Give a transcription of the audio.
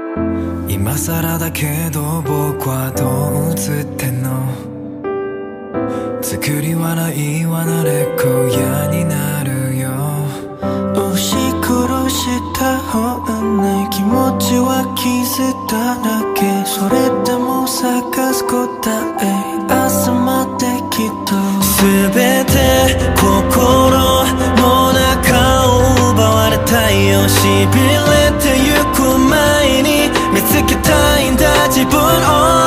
今更だけど僕はどう映ってんの。作り笑いは慣れっこ嫌になるよ。 押し殺した本来気持ちは傷だらけ。それでも探す答え朝まできっと全て心の中を奪われたいよ。しびれてゆく前に見つけたいんだ自分を